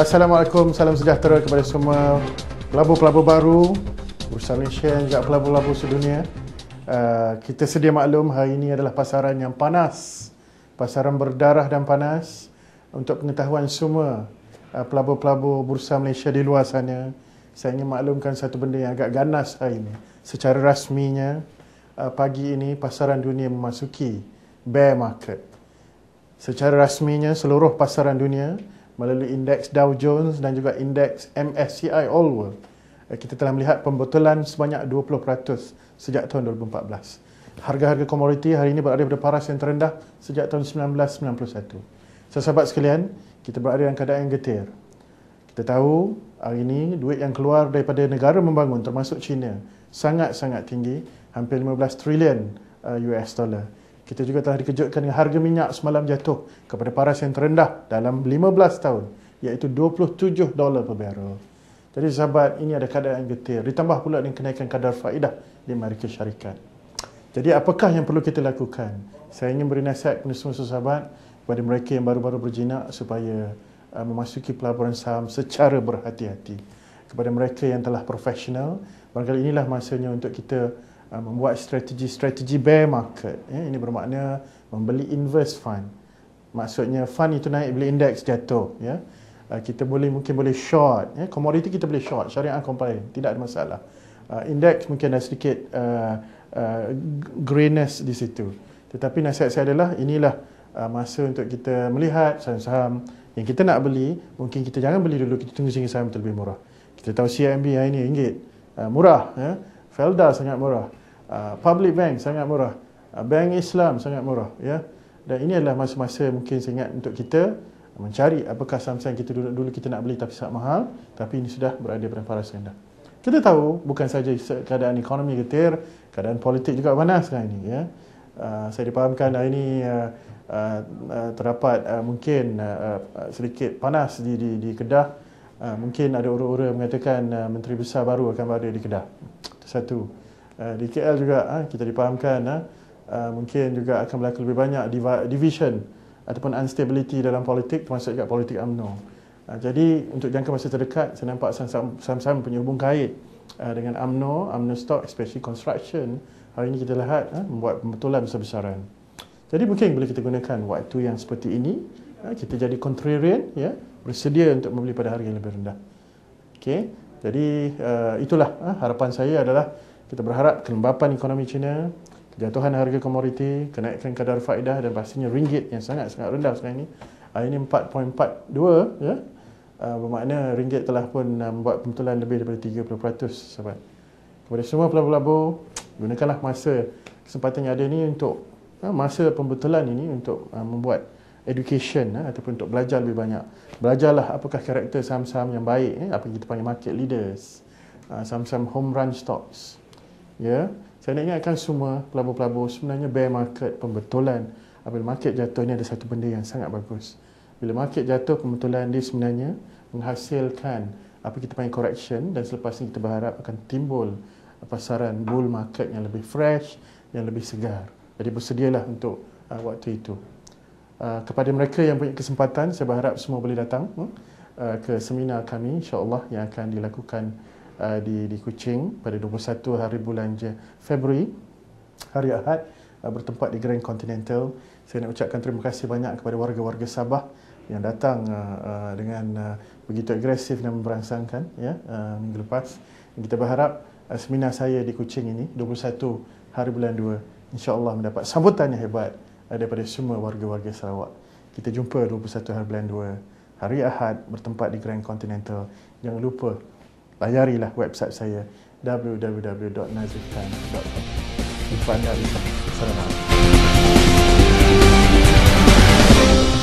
Assalamualaikum, salam sejahtera kepada semua pelabur-pelabur baru, Bursa Malaysia dan juga pelabur-pelabur sedunia. Kita sedia maklum hari ini adalah pasaran yang panas, pasaran berdarah dan panas. Untuk pengetahuan semua pelabur-pelabur Bursa Malaysia di luar sana, saya ingin maklumkan satu benda yang agak ganas hari ini. Secara rasminya, pagi ini pasaran dunia memasuki bear market. Secara rasminya seluruh pasaran dunia melalui indeks Dow Jones dan juga indeks MSCI All World, kita telah melihat pembetulan sebanyak 20% sejak tahun 2014. Harga-harga komoditi hari ini berada pada paras yang terendah sejak tahun 1991. Sahabat sekalian, kita berada dalam keadaan yang getir. Kita tahu hari ini duit yang keluar daripada negara membangun termasuk China sangat-sangat tinggi, hampir 15 trilion US dollar. Kita juga telah dikejutkan dengan harga minyak semalam jatuh kepada paras yang terendah dalam 15 tahun, iaitu $27 per barrel. Jadi sahabat, ini ada keadaan yang getir. Ditambah pula dengan kenaikan kadar faedah di Amerika Syarikat. Jadi apakah yang perlu kita lakukan? Saya ingin beri nasihat kepada semua sahabat, kepada mereka yang baru-baru berjinak supaya memasuki pelaburan saham secara berhati-hati. Kepada mereka yang telah profesional, barangkali inilah masanya untuk kita membuat strategi bear market. Ini bermakna membeli inverse fund. Maksudnya fund itu naik bila indeks jatuh. Kita mungkin boleh short. Komoditi kita boleh short, syariah compliant, tidak ada masalah. Indeks mungkin ada sedikit grayness di situ. Tetapi nasihat saya adalah inilah masa untuk kita melihat saham-saham yang kita nak beli. Mungkin kita jangan beli dulu, kita tunggu sehingga saham itu lebih murah. Kita tahu CIMB hari ini RM1, murah. Felda sangat murah. Public Bank sangat murah. Bank Islam sangat murah. Dan ini adalah masa-masa mungkin saya ingat untuk kita mencari apakah saham-saham kita dulu kita nak beli tapi sangat mahal, tapi ini sudah berada pada paras rendah. Kita tahu bukan saja keadaan ekonomi getir, keadaan politik juga panas sekarang ini. Saya dipahamkan hari ini terdapat mungkin sedikit panas di Kedah. Mungkin ada orang-orang mengatakan Menteri Besar baru akan berada di Kedah. Itu satu. Di KL juga kita dipahamkan mungkin juga akan berlaku lebih banyak division ataupun instability dalam politik, termasuk juga politik UMNO. Jadi untuk jangka masa terdekat, saya nampak saham-saham punya hubung kait dengan UMNO stock, especially construction. Hari ini kita lihat membuat pembetulan besar-besaran. Jadi mungkin boleh kita gunakan waktu yang seperti ini, kita jadi contrarian, bersedia untuk membeli pada harga yang lebih rendah. Okey, jadi itulah harapan saya adalah kita berharap kelembapan ekonomi China, kejatuhan harga komoditi, kenaikan kadar faedah dan pastinya ringgit yang sangat-sangat rendah sekarang ini. Hari ini 4.42, bermakna ringgit telah pun membuat pembetulan lebih daripada 30%, sahabat. Kepada semua pelabur-pelabur, gunakanlah masa kesempatan yang ada ini untuk masa pembetulan ini untuk membuat education ataupun untuk belajar lebih banyak. Belajarlah apakah karakter saham-saham yang baik, apa yang kita panggil market leaders, saham-saham home run stocks. Saya nak ingatkan semua pelabur-pelabur, sebenarnya bear market, pembetulan, apabila market jatuh ini ada satu benda yang sangat bagus. Bila market jatuh, pembetulan dia sebenarnya menghasilkan apa kita panggil correction, dan selepas ini kita berharap akan timbul pasaran bull market yang lebih fresh, yang lebih segar. Jadi bersedialah untuk waktu itu. Kepada mereka yang punya kesempatan, saya berharap semua boleh datang ke seminar kami insya-Allah yang akan dilakukan di Kuching pada 21 hari bulan Februari, hari Ahad, bertempat di Grand Continental. Saya nak ucapkan terima kasih banyak kepada warga-warga Sabah yang datang dengan begitu agresif dan merangsangkan minggu lepas. Kita berharap seminar saya di Kuching ini 21 hari bulan 2 insya-Allah mendapat sambutan yang hebat daripada semua warga-warga Sarawak. Kita jumpa 21 hari bulan 2 hari Ahad bertempat di Grand Continental. Jangan lupa layarilah website saya www.nazifkhan.com. Jumpa anda. Assalamualaikum.